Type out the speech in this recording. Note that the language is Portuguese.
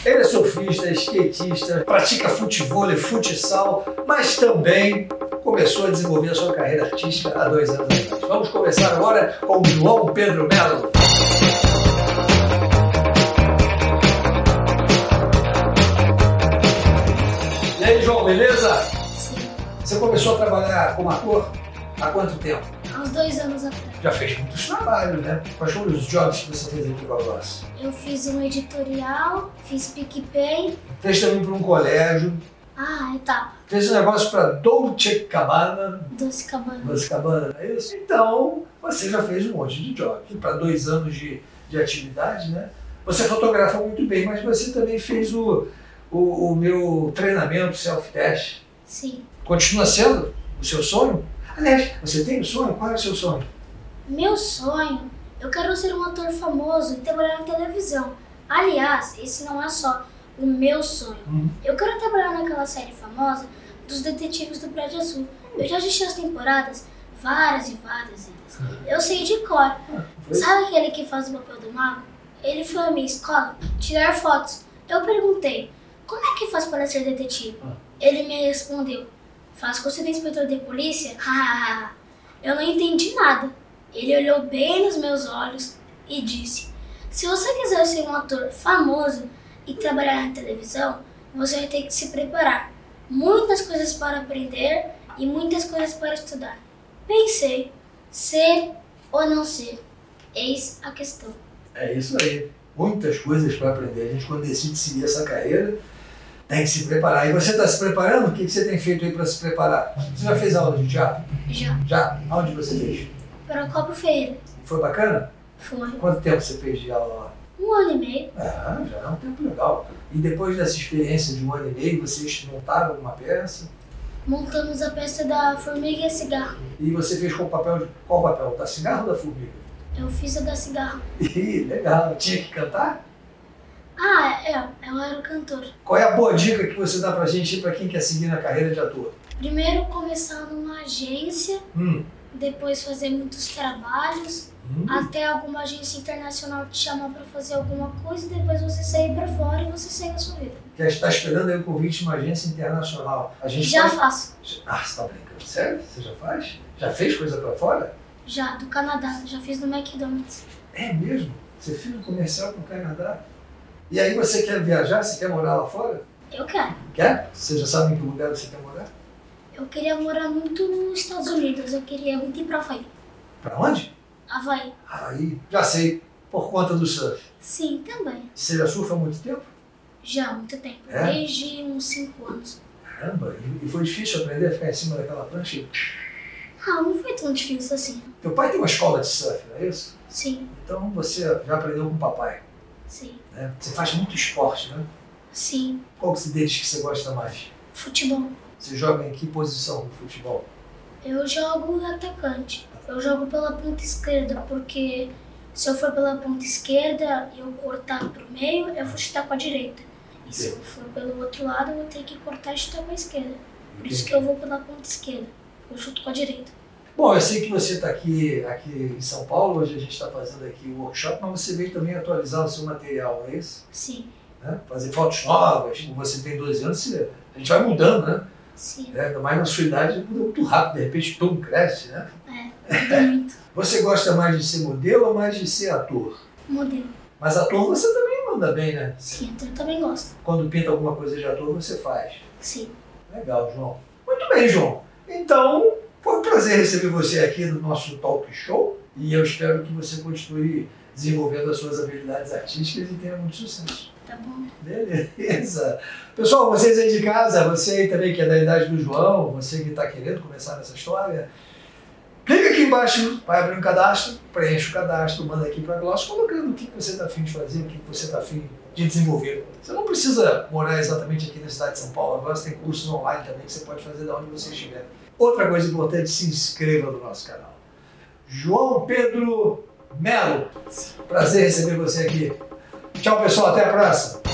Ele é surfista, skatista, pratica futebol e futsal, mas também começou a desenvolver a sua carreira artística há 2 anos atrás. Vamos começar agora com o João Pedro Melo. E aí, João, beleza? Sim. Você começou a trabalhar como ator há quanto tempo? Há uns 2 anos atrás. Já fez muitos trabalhos, né? Quais foram os jobs que você fez aqui com a Gloss? Eu fiz um editorial, fiz PicPay. Fez também para um colégio. Etapa. Fez um negócio para Dolce Gabbana. Doce Cabana. Dolce Gabbana, é isso? Então, você já fez um monte de jobs. Para 2 anos de atividade, né? Você fotografa muito bem, mas você também fez o meu treinamento self-test. Sim. Continua sendo o seu sonho? Aliás, você tem um sonho? Qual é o seu sonho? Meu sonho, eu quero ser um ator famoso e trabalhar na televisão. Aliás, esse não é só o meu sonho. Eu quero trabalhar naquela série famosa dos detetives do Prédio Azul. Eu já assisti as temporadas várias e várias vezes. Eu sei de cor. Sabe aquele que faz o papel do mago? Ele foi à minha escola tirar fotos. Eu perguntei, como é que faz para ser detetive? Ele me respondeu, faz com ser inspetor de polícia? Eu não entendi nada. Ele olhou bem nos meus olhos e disse, se você quiser ser um ator famoso e trabalhar na televisão, você vai ter que se preparar. Muitas coisas para aprender e muitas coisas para estudar. Pensei, ser ou não ser? Eis a questão. É isso aí. Muitas coisas para aprender. A gente, quando decide seguir essa carreira, tem que se preparar. E você está se preparando? O que você tem feito aí para se preparar? Você já fez aula de teatro? Já. Já? Aonde você fez? Procópio Ferreira. Foi bacana? Foi. Quanto tempo você fez de aula lá? 1 ano e meio. Já é um tempo legal. E depois dessa experiência de 1 ano e meio, vocês montaram uma peça? Montamos a peça da Formiga e Cigarro. E você fez qual papel? Da cigarro ou da formiga? Eu fiz a da Cigarro. Ih, legal. Tinha que cantar? Eu era o cantor. Qual é a boa dica que você dá pra gente, para quem quer seguir na carreira de ator? Primeiro começar numa agência, depois fazer muitos trabalhos, até alguma agência internacional te chamar para fazer alguma coisa, e depois você sair para fora e você segue a sua vida. Já está esperando aí o convite de uma agência internacional. A gente Já faço. Ah, você tá brincando? Sério? Você já faz? Já fez coisa pra fora? Já, do Canadá. Já fiz no McDonald's. É mesmo? Você fez um comercial com o Canadá? E aí você quer viajar? Você quer morar lá fora? Eu quero. Quer? Você já sabe em que lugar você quer morar? Eu queria morar muito nos Estados Unidos. Eu queria muito ir pra Havaí. Pra onde? Havaí. Havaí. Já sei. Por conta do surf. Sim, também. Você já surfa há muito tempo? Já, há muito tempo. É? Desde uns 5 anos. Caramba. E foi difícil aprender a ficar em cima daquela prancha? Não foi tão difícil assim. Teu pai tem uma escola de surf, não é isso? Sim. Então você já aprendeu com o papai, Sim. né? Você faz muito esporte, né? Sim. Qual deles que você gosta mais? Futebol. Você joga em que posição no futebol? Eu jogo atacante. Eu jogo pela ponta esquerda, porque se eu for pela ponta esquerda e eu cortar pro meio, eu vou chutar com a direita. E se eu for pelo outro lado, eu vou ter que cortar e chutar com a esquerda. Por isso que eu vou pela ponta esquerda. Eu chuto com a direita. Bom, eu sei que você está aqui em São Paulo, hoje a gente está fazendo aqui o workshop, mas você veio também atualizar o seu material, não é isso? Sim. Né? Fazer fotos novas, como você tem 12 anos, a gente vai mudando, né? Sim. Ainda mais na sua idade, muda muito rápido, de repente tudo cresce, né? Muda muito. Você gosta mais de ser modelo ou mais de ser ator? Modelo. Mas ator você também manda bem, né? Sim, eu também gosto. Quando pinta alguma coisa de ator, você faz. Sim. Legal, João. Muito bem, João. Então, foi um prazer receber você aqui no nosso talk show e eu espero que você continue desenvolvendo as suas habilidades artísticas e tenha muito sucesso. Tá bom. Beleza. Pessoal, vocês aí de casa, você aí também que é da idade do João, você que está querendo começar nessa história, clica aqui embaixo, vai abrir um cadastro, preenche o cadastro, manda aqui para a Gloss, colocando o que você está afim de fazer, o que você está afim de desenvolver. Você não precisa morar exatamente aqui na cidade de São Paulo, agora você tem cursos online também que você pode fazer de onde você estiver. Outra coisa importante, se inscreva no nosso canal. João Pedro Melo, prazer receber você aqui. Tchau, pessoal, até a próxima.